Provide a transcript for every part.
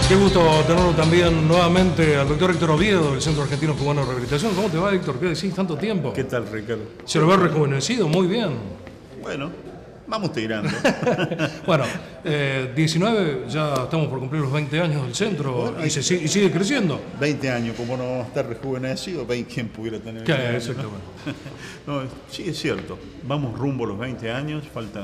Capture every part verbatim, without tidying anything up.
Qué gusto tenerlo también nuevamente al doctor Héctor Oviedo del Centro Argentino Cubano de Rehabilitación. ¿Cómo te va, Héctor? ¿Qué decís? Tanto tiempo. ¿Qué tal, Ricardo? Se lo ve rejuvenecido, muy bien. Bueno, vamos tirando. Bueno, eh, diecinueve, ya estamos por cumplir los veinte años del centro. Bueno, y, se, y sigue creciendo. veinte años, como no vamos a estar rejuvenecido, ¿quién pudiera tener ¿Qué? veinte años, Exactamente. ¿no? No, sí, es cierto. Vamos rumbo a los veinte años, faltan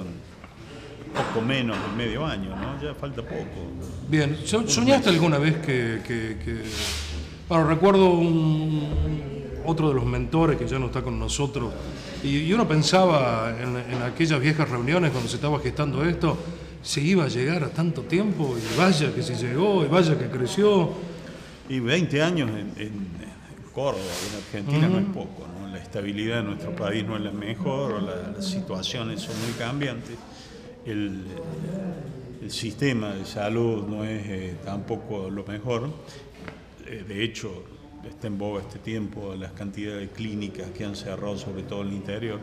poco menos de medio año, ¿no? Ya falta poco. Bien, ¿soñaste alguna vez que... que, que... Bueno, recuerdo un, otro de los mentores que ya no está con nosotros, y, y uno pensaba en, en aquellas viejas reuniones cuando se estaba gestando esto, se iba a llegar a tanto tiempo, y vaya que se llegó, y vaya que creció. Y veinte años en, en, en Córdoba, en Argentina, uh-huh. no es poco, ¿no? La estabilidad de nuestro país no es la mejor, la, las situaciones son muy cambiantes. El, el sistema de salud no es eh, tampoco lo mejor. Eh, de hecho, está en boga este tiempo las cantidades de clínicas que han cerrado, sobre todo en el interior.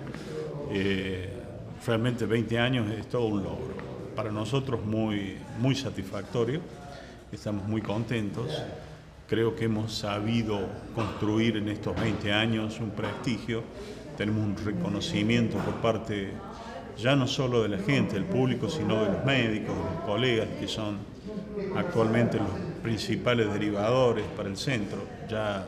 Eh, realmente veinte años es todo un logro. Para nosotros muy, muy satisfactorio, estamos muy contentos. Creo que hemos sabido construir en estos veinte años un prestigio, tenemos un reconocimiento por parte ya no solo de la gente, del público, sino de los médicos, de los colegas, que son actualmente los principales derivadores para el centro. Ya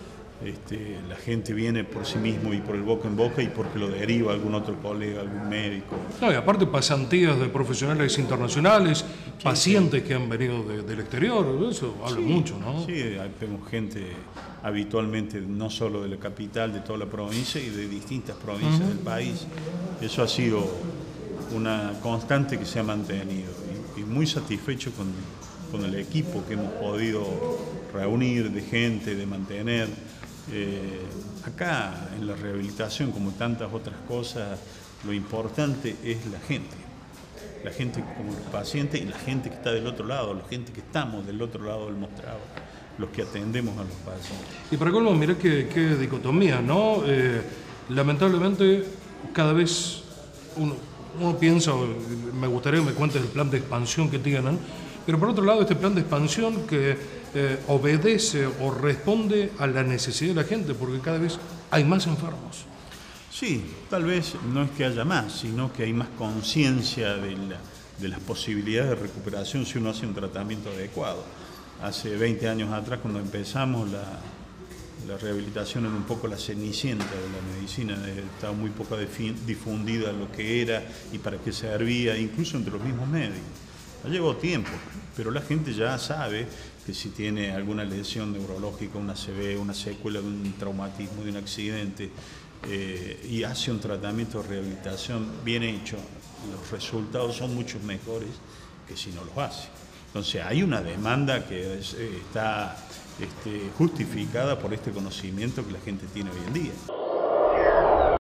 este, la gente viene por sí mismo y por el boca en boca y porque lo deriva algún otro colega, algún médico. No, y aparte pasantías de profesionales internacionales, sí, pacientes sí. que han venido de, del exterior, eso habla sí, mucho, ¿no? Sí, tenemos gente habitualmente no solo de la capital, de toda la provincia y de distintas provincias uh-huh. del país. Eso ha sido una constante que se ha mantenido y, y muy satisfecho con, con el equipo que hemos podido reunir de gente, de mantener. Eh, acá en la rehabilitación, como tantas otras cosas, lo importante es la gente. La gente como el paciente y la gente que está del otro lado, la gente que estamos del otro lado del mostrador, los que atendemos a los pacientes. Y para colmo, mirá qué, qué dicotomía, ¿no? Eh, lamentablemente, cada vez uno, uno piensa, me gustaría que me cuentes el plan de expansión que tienen, pero por otro lado, este plan de expansión que eh, obedece o responde a la necesidad de la gente, porque cada vez hay más enfermos. Sí, tal vez no es que haya más, sino que hay más conciencia de, la, de las posibilidades de recuperación si uno hace un tratamiento adecuado. Hace veinte años atrás, cuando empezamos, la, la rehabilitación era un poco la cenicienta de la medicina, estaba muy poco difundida lo que era y para qué servía, incluso entre los mismos médicos. Ya llevó tiempo, pero la gente ya sabe que si tiene alguna lesión neurológica, una C V, una secuela de un traumatismo, de un accidente, eh, y hace un tratamiento de rehabilitación bien hecho, los resultados son mucho mejores que si no los hace. Entonces hay una demanda que es, está este, justificada por este conocimiento que la gente tiene hoy en día.